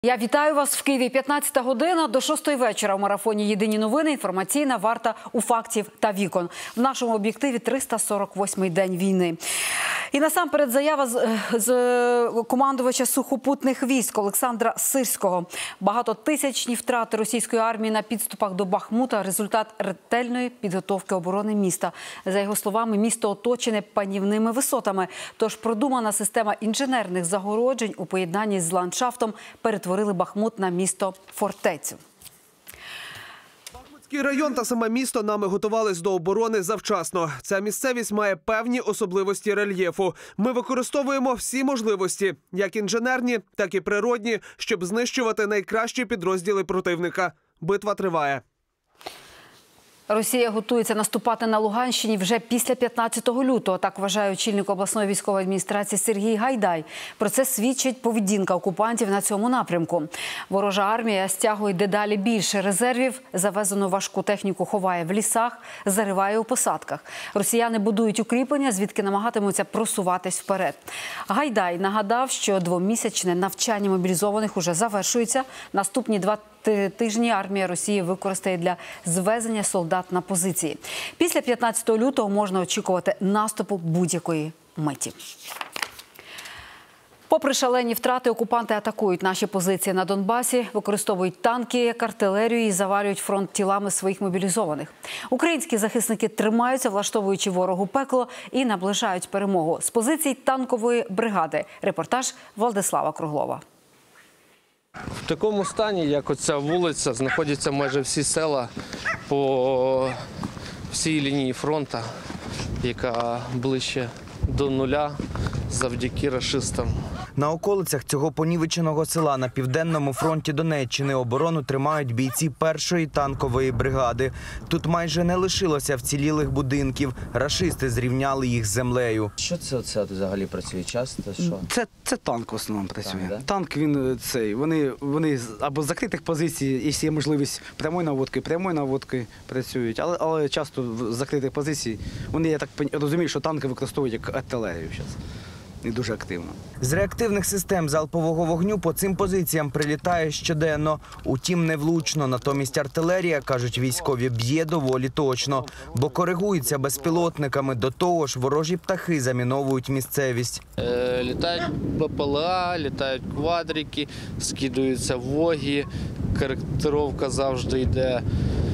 Я вітаю вас в Києві. 15 година до 6 вечора. У марафоні «Єдині новини» інформаційна варта у фактів та вікон. В нашому об'єктиві 348-й день війни. І насамперед заява з командувача сухопутних військ Олександра Сирського. Багатотисячні втрати російської армії на підступах до Бахмута – результат ретельної підготовки оборони міста. За його словами, місто оточене панівними висотами. Тож продумана система інженерних загороджень у поєднанні з ландшафтом перетворили Бахмут на місто-фортецю. Бахмутський район та саме місто нами готувались до оборони завчасно. Ця місцевість має певні особливості рельєфу. Ми використовуємо всі можливості, як інженерні, так і природні, щоб знищувати найкращі підрозділи противника. Битва триває. Росія готується наступати на Луганщині вже після 15 лютого, так вважає очільник обласної військової адміністрації Сергій Гайдай. Про це свідчить поведінка окупантів на цьому напрямку. Ворожа армія стягує дедалі більше резервів, завезену важку техніку ховає в лісах, зариває у посадках. Росіяни будують укріплення, звідки намагатимуться просуватись вперед. Гайдай нагадав, що двомісячне навчання мобілізованих уже завершується. Наступні 2 тижні армія Росії використає для звезення солдат на позиції. Після 15 лютого можна очікувати наступу будь-якої миті. Попри шалені втрати, окупанти атакують наші позиції на Донбасі, використовують танки як артилерію і завалюють фронт тілами своїх мобілізованих. Українські захисники тримаються, влаштовуючи ворогу пекло, і наближають перемогу. З позицій танкової бригади. Репортаж Владислава Круглова. В такому стані, як оця вулиця, знаходяться майже всі села по всій лінії фронту, яка ближче до нуля завдяки рашистам. На околицях цього понівеченого села на південному фронті Донеччини оборону тримають бійці першої танкової бригади. Тут майже не лишилося вцілілих будинків. Рашисти зрівняли їх з землею. Що це взагалі працює часто? Що? Це танк в основному працює. Так, да? Танк, вони або з закритих позицій, якщо є можливість прямої наводки працюють, але часто з закритих позицій, вони, я так розумію, що танки використовують як артилерію зараз. І дуже активно. З реактивних систем залпового вогню по цим позиціям прилітає щоденно. Утім, не влучно. Натомість артилерія, кажуть військові, б'є доволі точно, бо коригується безпілотниками. До того ж, ворожі птахи заміновують місцевість. Літають БПЛА, літають квадрики, скидаються воги, коректировка завжди йде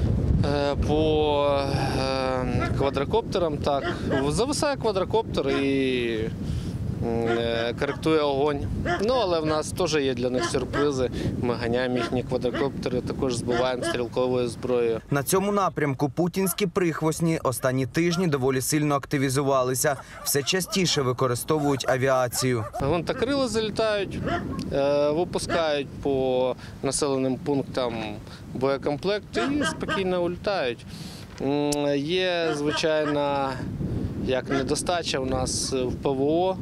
по квадрокоптерам. Так. Зависає квадрокоптер і коректує огонь. Але в нас теж є для них сюрпризи. Ми ганяємо їхні квадрокоптери, також збиваємо стрілковою зброєю. На цьому напрямку путінські прихвостні останні тижні доволі сильно активізувалися. Все частіше використовують авіацію. Гвинтокрили залітають, випускають по населеним пунктам боєкомплект і спокійно улітають. Є, звичайно, як недостача у нас в ПВО,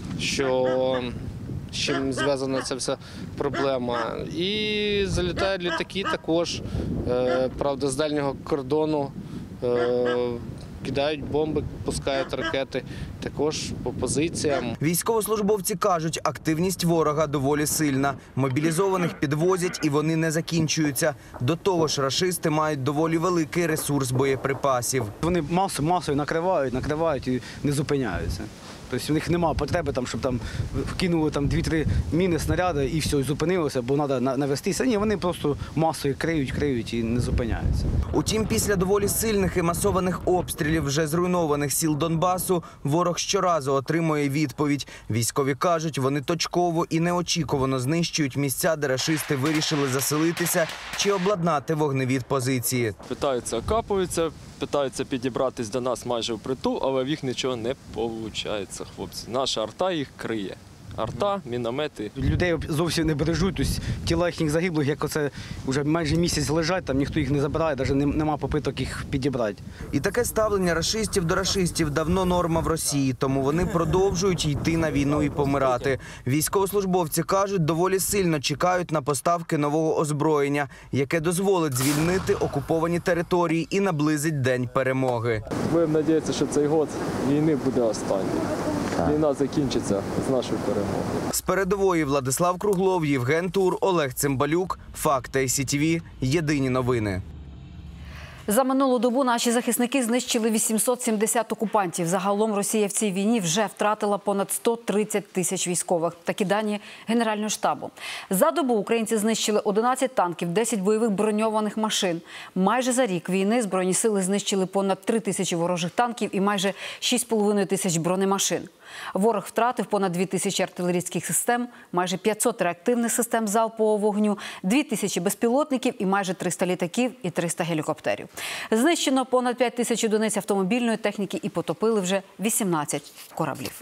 з чим зв'язана ця вся проблема. І залітають літаки також, правда, з дальнього кордону, кидають бомби, пускають ракети, також по позиціям. Військовослужбовці кажуть, активність ворога доволі сильна. Мобілізованих підвозять і вони не закінчуються. До того ж, рашисти мають доволі великий ресурс боєприпасів. Вони масою накривають і не зупиняються. Тобто у них немає потреби, щоб вкинули 2-3 міни, снаряди і все, і зупинилося, бо треба навестися. Ні, вони просто масою криють і не зупиняються. Утім, після доволі сильних і масованих обстрілів вже зруйнованих сіл Донбасу, ворог щоразу отримує відповідь. Військові кажуть, вони точково і неочікувано знищують місця, де рашисти вирішили заселитися чи обладнати вогневі позиції. Питаються, окапуються, питаються підібратись до нас майже впритул, але в їх нічого не виходить, хлопці. Наша арта їх криє. Арта, міномети. Людей зовсім не бережуть, тобто тіла їхніх загиблих, як оце вже майже місяць лежать, там ніхто їх не забирає, навіть нема попиток їх підібрати. І таке ставлення рашистів до рашистів давно норма в Росії, тому вони продовжують йти на війну і помирати. Військовослужбовці кажуть, доволі сильно чекають на поставки нового озброєння, яке дозволить звільнити окуповані території і наблизить День перемоги. Будемо сподіватися, що цей рік війни буде останній. війна закінчиться з нашою перемогою. З передової Владислав Круглов, Євген Тур, Олег Цимбалюк. Факти ICTV. Єдині новини. За минулу добу наші захисники знищили 870 окупантів. Загалом Росія в цій війні вже втратила понад 130 тисяч військових. Такі дані Генерального штабу. За добу українці знищили 11 танків, 10 бойових броньованих машин. Майже за рік війни Збройні сили знищили понад 3 тисячі ворожих танків і майже 6,5 тисяч бронемашин. Ворог втратив понад 2 тисячі артилерійських систем, майже 500 реактивних систем залпового вогню, 2 тисячі безпілотників і майже 300 літаків і 300 гелікоптерів. Знищено понад 5 тисяч одиниць автомобільної техніки і потопили вже 18 кораблів.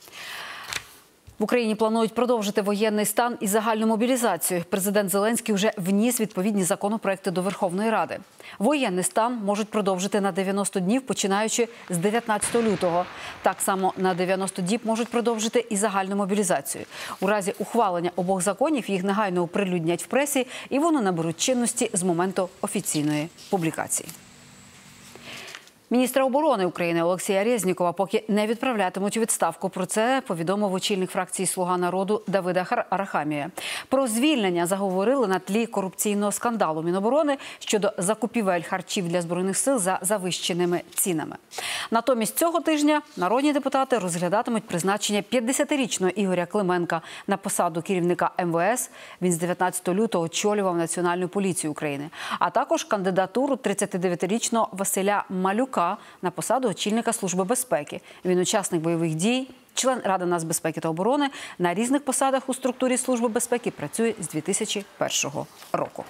В Україні планують продовжити воєнний стан і загальну мобілізацію. Президент Зеленський вже вніс відповідні законопроекти до Верховної Ради. Воєнний стан можуть продовжити на 90 днів, починаючи з 19 лютого. Так само на 90 діб можуть продовжити і загальну мобілізацію. У разі ухвалення обох законів їх негайно оприлюднять в пресі і вони наберуть чинності з моменту офіційної публікації. Міністра оборони України Олексія Резнікова поки не відправлятимуть у відставку. Про це повідомив очільник фракції «Слуга народу» Давида Арахамія. Про звільнення заговорили на тлі корупційного скандалу Міноборони щодо закупівель харчів для Збройних сил за завищеними цінами. Натомість цього тижня народні депутати розглядатимуть призначення 50-річного Ігоря Клименка на посаду керівника МВС. Він з 19 лютого очолював Національну поліцію України. А також кандидатуру 39-річного Василя Малюка на посаду очільника Служби безпеки. Він учасник бойових дій, член Ради нацбезпеки та оборони. На різних посадах у структурі Служби безпеки працює з 2001 року.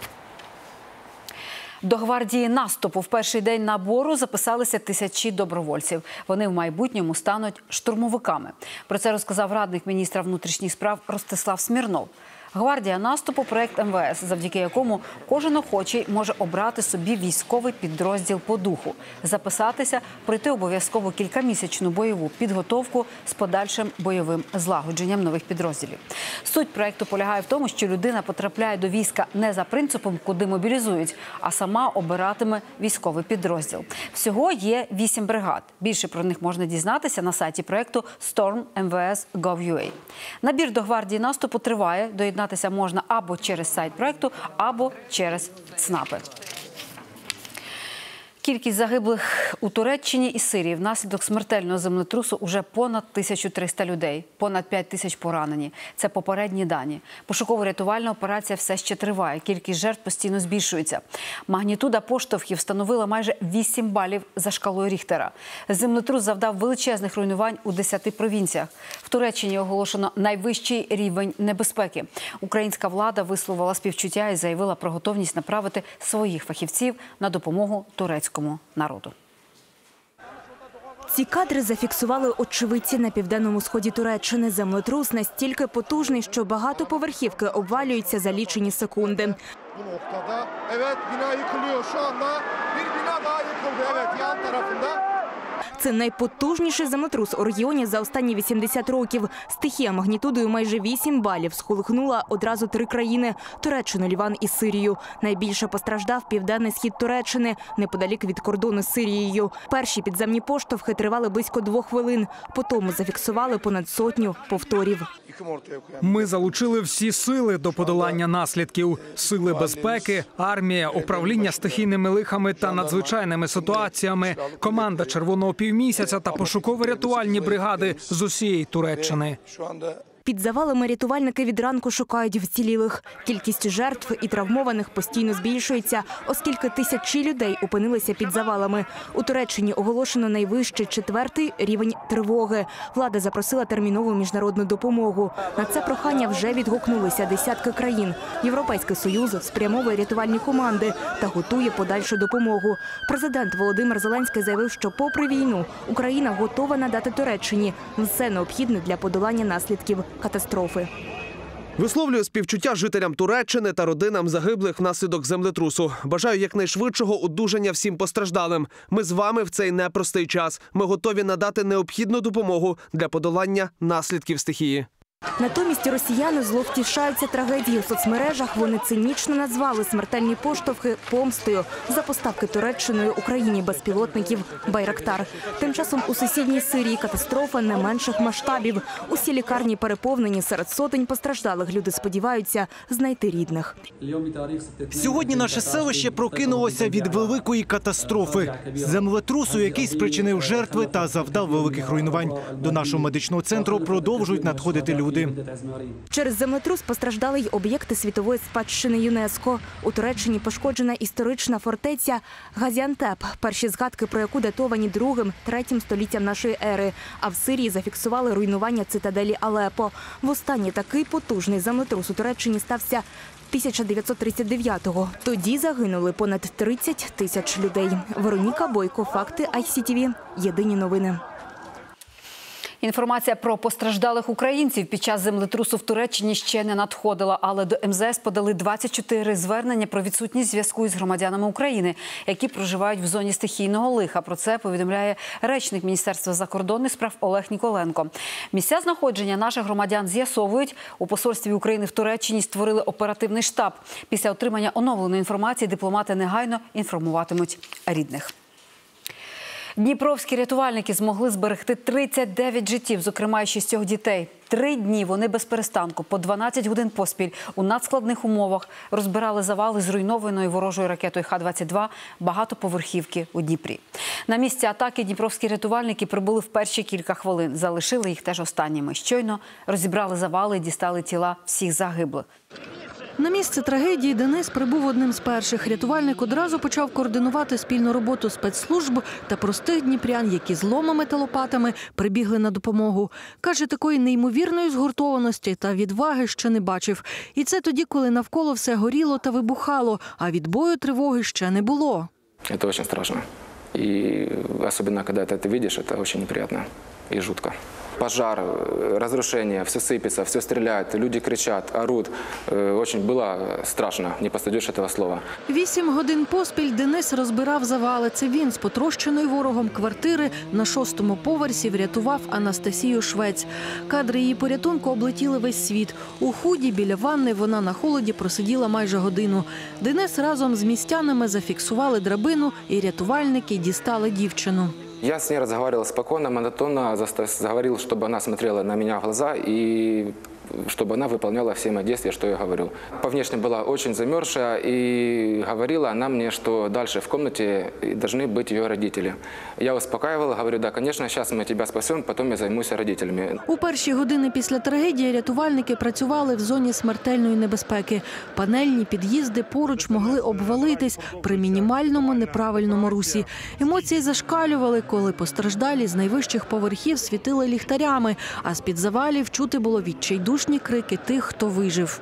До гвардії наступу в перший день набору записалися тисячі добровольців. Вони в майбутньому стануть штурмовиками. Про це розказав радник міністра внутрішніх справ Ростислав Смірнов. Гвардія наступу – проект МВС, завдяки якому кожен охочий може обрати собі військовий підрозділ по духу, записатися, пройти обов'язково кількамісячну бойову підготовку з подальшим бойовим злагодженням нових підрозділів. Суть проекту полягає в тому, що людина потрапляє до війська не за принципом, куди мобілізують, а сама обиратиме військовий підрозділ. Всього є 8 бригад. Більше про них можна дізнатися на сайті проекту storm.mvs.gov.ua. Набір до гвардії наступу триває. Доєднатися можна або через сайт проекту, або через ЦНАПи. Кількість загиблих у Туреччині і Сирії внаслідок смертельного землетрусу уже понад 1300 людей, понад 5000 поранені. Це попередні дані. Пошуково-рятувальна операція все ще триває. Кількість жертв постійно збільшується. Магнітуда поштовхів становила майже 8 балів за шкалою Ріхтера. Землетрус завдав величезних руйнувань у 10 провінціях. В Туреччині оголошено найвищий рівень небезпеки. Українська влада висловила співчуття і заявила про готовність направити своїх фахівців на допомогу турецькому народу. Ці кадри зафіксували очевидці на південному сході Туреччини. Землетрус настільки потужний, що багатоповерхівки обвалюються за лічені секунди. Це найпотужніший землетрус у регіоні за останні 80 років. Стихія магнітудою майже 8 балів сколихнула одразу 3 країни – Туреччину, Ліван і Сирію. Найбільше постраждав південний схід Туреччини, неподалік від кордону з Сирією. Перші підземні поштовхи тривали близько 2 хвилин. Потім зафіксували понад 100 повторів. Ми залучили всі сили до подолання наслідків. Сили безпеки, армія, управління стихійними лихами та надзвичайними ситуаціями, команда Червоного півмісяця та пошуково-рятувальні бригади з усієї Туреччини. Під завалами рятувальники від ранку шукають вцілілих. Кількість жертв і травмованих постійно збільшується, оскільки тисячі людей опинилися під завалами. У Туреччині оголошено найвищий 4-й рівень тривоги. Влада запросила термінову міжнародну допомогу. На це прохання вже відгукнулися десятки країн. Європейський Союз спрямовує рятувальні команди та готує подальшу допомогу. Президент Володимир Зеленський заявив, що попри війну Україна готова надати Туреччині все необхідне для подолання наслідків катастрофи. Висловлюю співчуття жителям Туреччини та родинам загиблих внаслідок землетрусу. Бажаю якнайшвидшого одужання всім постраждалим. Ми з вами в цей непростий час. Ми готові надати необхідну допомогу для подолання наслідків стихії. Натомість росіяни зловтішаються трагедією. В соцмережах вони цинічно назвали смертельні поштовхи помстою за поставки Туреччиною Україні безпілотників «Байрактар». Тим часом у сусідній Сирії катастрофа не менших масштабів. Усі лікарні переповнені, серед сотень постраждалих люди сподіваються знайти рідних. Сьогодні наше селище прокинулося від великої катастрофи. Землетрусу, який спричинив жертви та завдав великих руйнувань. До нашого медичного центру продовжують надходити люди. Через землетрус постраждали й об'єкти світової спадщини ЮНЕСКО. У Туреччині пошкоджена історична фортеця Газіантеп, перші згадки про яку датовані 2-3 століттям нашої ери. А в Сирії зафіксували руйнування цитаделі Алепо. Востаннє такий потужний землетрус у Туреччині стався 1939-го. Тоді загинули понад 30 тисяч людей. Вероніка Бойко, факти ICTV. Єдині новини. Інформація про постраждалих українців під час землетрусу в Туреччині ще не надходила, але до МЗС подали 24 звернення про відсутність зв'язку із громадянами України, які проживають в зоні стихійного лиха. Про це повідомляє речник Міністерства закордонних справ Олег Ніколенко. Місця знаходження наших громадян з'ясовують. У посольстві України в Туреччині створили оперативний штаб. Після отримання оновленої інформації дипломати негайно інформуватимуть рідних. Дніпровські рятувальники змогли зберегти 39 життів, зокрема й 6 дітей. 3 дні вони без перестанку, по 12 годин поспіль, у надскладних умовах розбирали завали зруйнованої ворожою ракетою Х-22 багатоповерхівки у Дніпрі. На місці атаки дніпровські рятувальники прибули в перші кілька хвилин. Залишили їх теж останніми. Щойно розібрали завали і дістали тіла всіх загиблих. На місце трагедії Денис прибув одним з перших. Рятувальник одразу почав координувати спільну роботу спецслужб та простих дніпрян, які з ломами та лопатами прибігли на допомогу. Каже, такої неймовірної згуртованості та відваги ще не бачив. І це тоді, коли навколо все горіло та вибухало, а відбою тривоги ще не було. Це дуже страшно. І особливо, коли ти це бачиш, це дуже неприємно і жутко. Пожар, разрушение, все сыпется, все стреляет, люди кричат, орут. Очень было страшно, не постыдишь этого слова. 8 годин поспіль Денис розбирав завали. Це він з потрощеної ворогом квартири на 6-му поверсі врятував Анастасію Швець. Кадри її порятунку облетіли весь світ. У худі біля ванни вона на холоді просиділа майже годину. Денис разом з містянами зафіксували драбину і рятувальники дістали дівчину. Я с ней разговаривал спокойно, монотонно, заговорил, чтобы она смотрела на меня в глаза и чтобы она выполняла все мои действия, что я говорю. По внешне была очень замерзшая, и говорила она мне, что дальше в комнате должны быть ее родители. Я успокаивал, говорю, да, конечно, сейчас мы тебя спасем, потом я займусь родителями. У перші години після трагедії рятувальники працювали в зоні смертельної небезпеки. Панельні під'їзди поруч могли обвалитись при мінімальному неправильному русі. Емоції зашкалювали, коли постраждалі з найвищих поверхів світили ліхтарями, а з-під завалів чути було відчайдушні крики тих, хто вижив.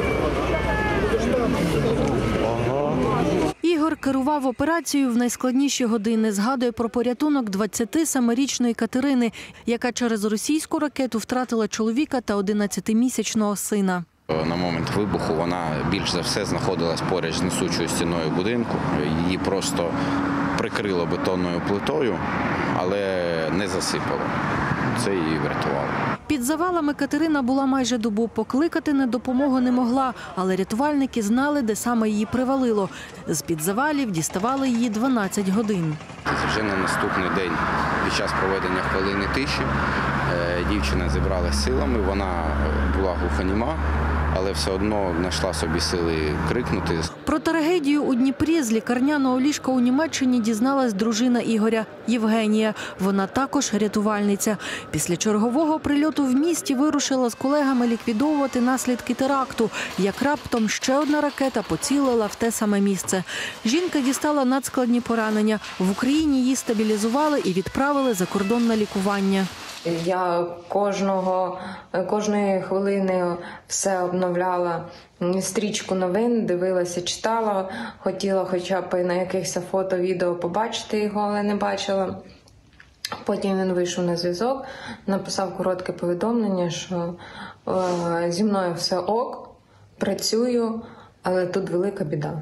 Ігор керував операцією в найскладніші години. Згадує про порятунок 27-річної Катерини, яка через російську ракету втратила чоловіка та 11-місячного сина. На момент вибуху вона більш за все знаходилась поруч з несучою стіною будинку. Її просто прикрило бетонною плитою, але не засипало. Це її врятувало. Під завалами Катерина була майже добу. Покликати на допомогу не могла, але рятувальники знали, де саме її привалило. З-під завалів діставали її 12 годин. Вже на наступний день під час проведення хвилини тиші дівчина зібралася силами, вона була глухоніма, але все одно знайшла собі сили крикнути. Про трагедію у Дніпрі з лікарняного ліжка у Німеччині дізналась дружина Ігоря Євгенія. Вона також рятувальниця. Після чергового прильоту в місті вирушила з колегами ліквідовувати наслідки теракту. Як раптом ще одна ракета поцілила в те саме місце. Жінка дістала надскладні поранення. В Україні її стабілізували і відправили за кордон на лікування. Я кожної хвилини все обновляла стрічку новин, дивилася, читала, хотіла хоча б на якихось фото, відео побачити його, але не бачила. Потім він вийшов на зв'язок, написав коротке повідомлення, що зі мною все ок, працюю, але тут велика біда.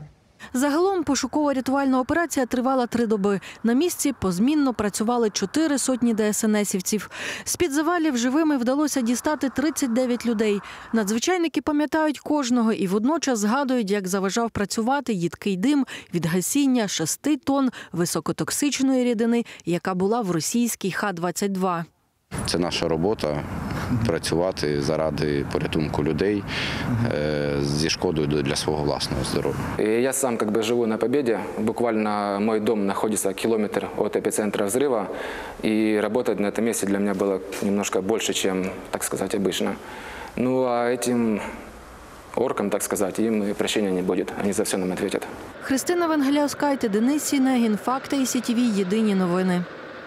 Загалом пошуково-рятувальна операція тривала 3 доби. На місці позмінно працювали 4 сотні ДСНСівців. З-під завалів живими вдалося дістати 39 людей. Надзвичайники пам'ятають кожного і водночас згадують, як заважав працювати їдкий дим від гасіння 6 тонн високотоксичної рідини, яка була в російській Х-22. Це наша робота – працювати заради порятунку людей зі шкодою для свого власного здоров'я. Я сам живу на Побєді. Буквально мой дом знаходиться кілометр від епіцентру взриву. І працювати на цьому місці для мене було немножко більше, ніж, так сказати, обично. Ну, а цим оркам, так сказати, їм прощення не буде. Вони за все нам відповідять. Христина Венгеляускайте, Денис Сінегін, Факти ICTV, єдині новини.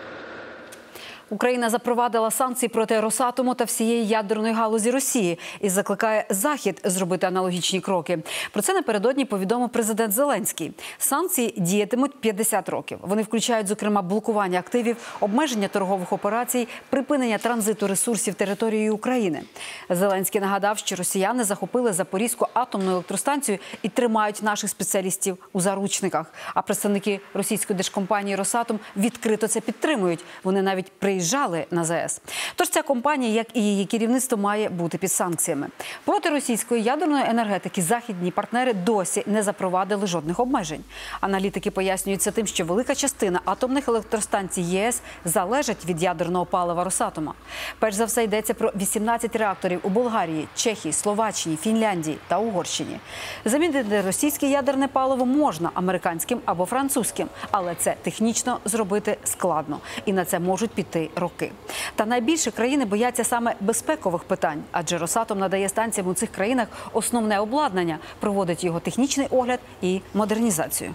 Україна запровадила санкції проти Росатому та всієї ядерної галузі Росії і закликає Захід зробити аналогічні кроки. Про це напередодні повідомив президент Зеленський. Санкції діятимуть 50 років. Вони включають, зокрема, блокування активів, обмеження торгових операцій, припинення транзиту ресурсів територією України. Зеленський нагадав, що росіяни захопили Запорізьку атомну електростанцію і тримають наших спеціалістів у заручниках. А представники російської держкомпанії «Росатом» відкрито це підтримують. Вони навіть приїжджали на ЗАЕС. Тож ця компанія, як і її керівництво, має бути під санкціями. Проти російської ядерної енергетики західні партнери досі не запровадили жодних обмежень. Аналітики пояснюють це тим, що велика частина атомних електростанцій ЄС залежить від ядерного палива Росатома. Перш за все йдеться про 18 реакторів у Болгарії, Чехії, Словаччині, Фінляндії та Угорщині. Замінити російське ядерне паливо можна американським або французьким, але це технічно зробити складно. І на це можуть піти роки. Та найбільше країни бояться саме безпекових питань, адже Росатом надає станціям у цих країнах основне обладнання, проводить його технічний огляд і модернізацію.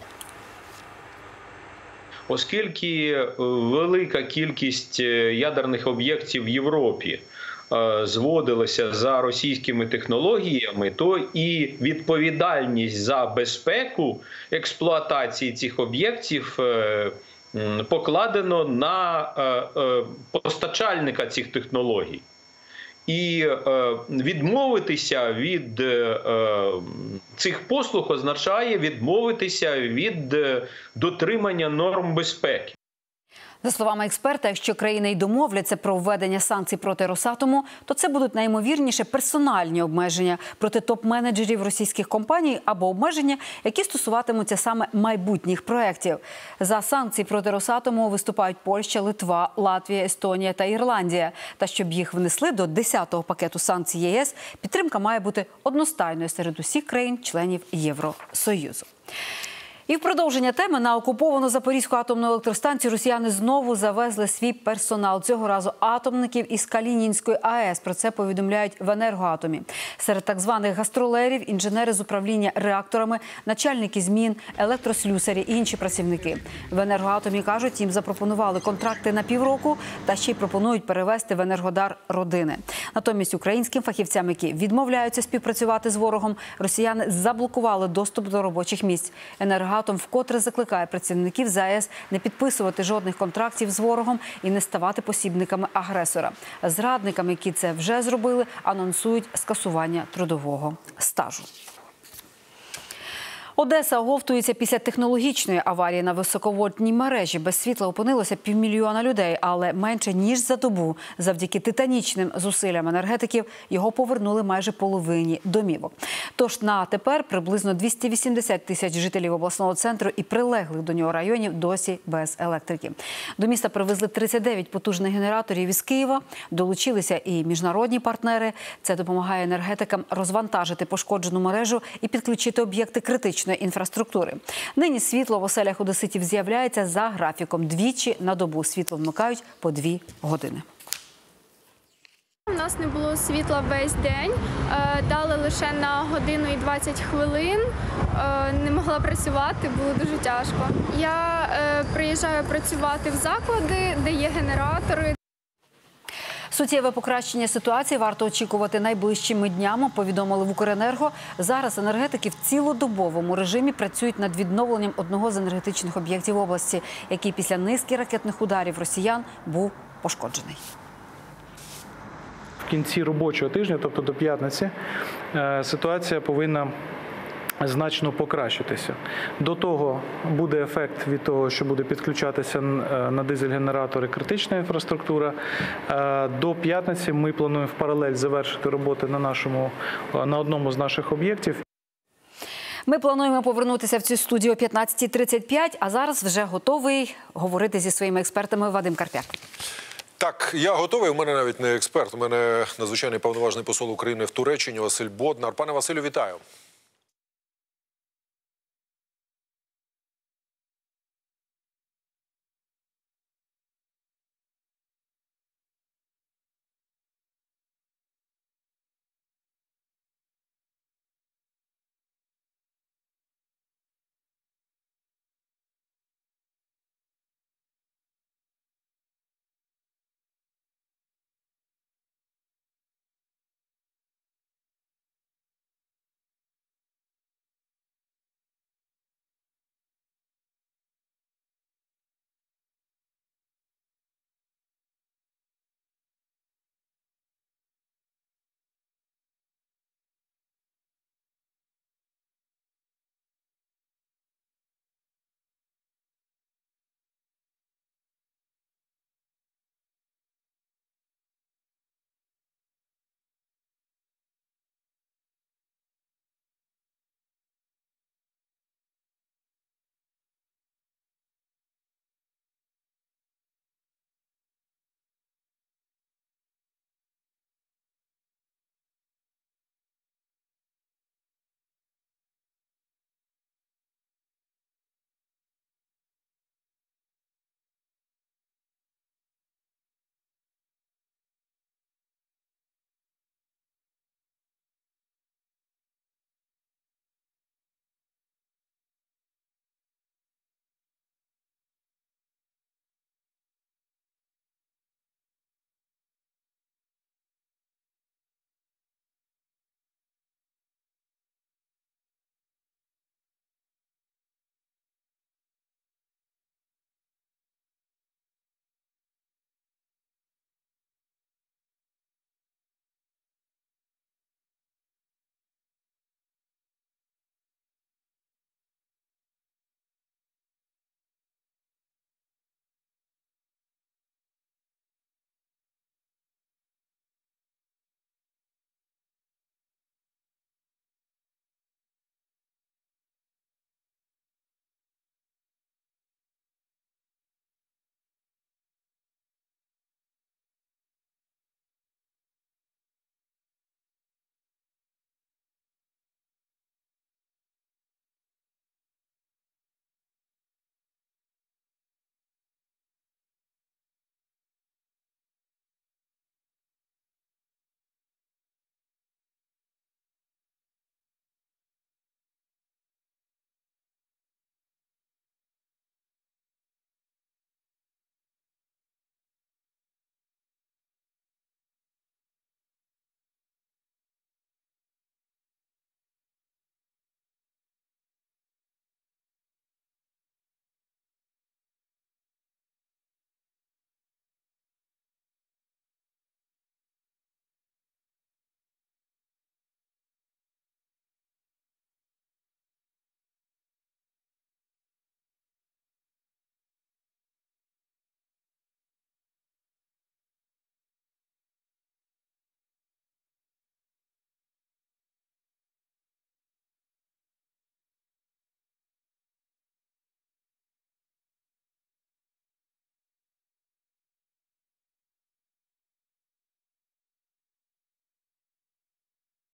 Оскільки велика кількість ядерних об'єктів в Європі зводилася за російськими технологіями, то і відповідальність за безпеку експлуатації цих об'єктів покладено на постачальника цих технологій. І відмовитися від цих послуг означає відмовитися від дотримання норм безпеки. За словами експерта, якщо країни й домовляться про введення санкцій проти Росатому, то це будуть найімовірніше персональні обмеження проти топ-менеджерів російських компаній або обмеження, які стосуватимуться саме майбутніх проєктів. За санкції проти Росатому виступають Польща, Литва, Латвія, Естонія та Ірландія. Та щоб їх внесли до 10-го пакету санкцій ЄС, підтримка має бути одностайною серед усіх країн-членів Євросоюзу. І в продовження теми на окуповану Запорізьку атомну електростанцію росіяни знову завезли свій персонал. Цього разу атомників із Калінінської АЕС. Про це повідомляють в «Енергоатомі». Серед так званих гастролерів – інженери з управління реакторами, начальники змін, електрослюсарі і інші працівники. В «Енергоатомі» кажуть, їм запропонували контракти на півроку та ще й пропонують перевести в «Енергодар» родини. Натомість українським фахівцям, які відмовляються співпрацювати з ворогом, росіяни заблокували доступ до робочих місць. «Енергоатом» вкотре закликає працівників ЗАЕС не підписувати жодних контрактів з ворогом і не ставати посібниками агресора. Зрадникам, які це вже зробили, анонсують скасування трудового стажу. Одеса оговтується після технологічної аварії на високовольтній мережі. Без світла опинилося 500 000 людей, але менше ніж за добу. Завдяки титанічним зусиллям енергетиків його повернули майже половині домівок. Тож на тепер приблизно 280 тисяч жителів обласного центру і прилеглих до нього районів досі без електрики. До міста привезли 39 потужних генераторів із Києва. Долучилися і міжнародні партнери. Це допомагає енергетикам розвантажити пошкоджену мережу і підключити об'єкти критичної інфраструктури. Нині світло в оселях одеситів з'являється за графіком. Двічі на добу світло вмикають по 2 години. У нас не було світла весь день, дали лише на годину і 20 хвилин, не могла працювати, було дуже тяжко. Я приїжджаю працювати в заклади, де є генератори. Суттєве покращення ситуації варто очікувати найближчими днями, повідомили в «Укренерго». Зараз енергетики в цілодобовому режимі працюють над відновленням одного з енергетичних об'єктів області, який після низки ракетних ударів росіян був пошкоджений. В кінці робочого тижня, тобто до п'ятниці, ситуація повинна значно покращитися. До того буде ефект від того, що буде підключатися на дизель-генератори критична інфраструктура. До п'ятниці ми плануємо в паралель завершити роботи на одному з наших об'єктів. Ми плануємо повернутися в цю студію о 15:35, а зараз вже готовий говорити зі своїми експертами Вадим Карп'як. Так, я готовий, у мене навіть не експерт, у мене надзвичайний повноважний посол України в Туреччині Василь Боднар. Пане Василю, вітаю.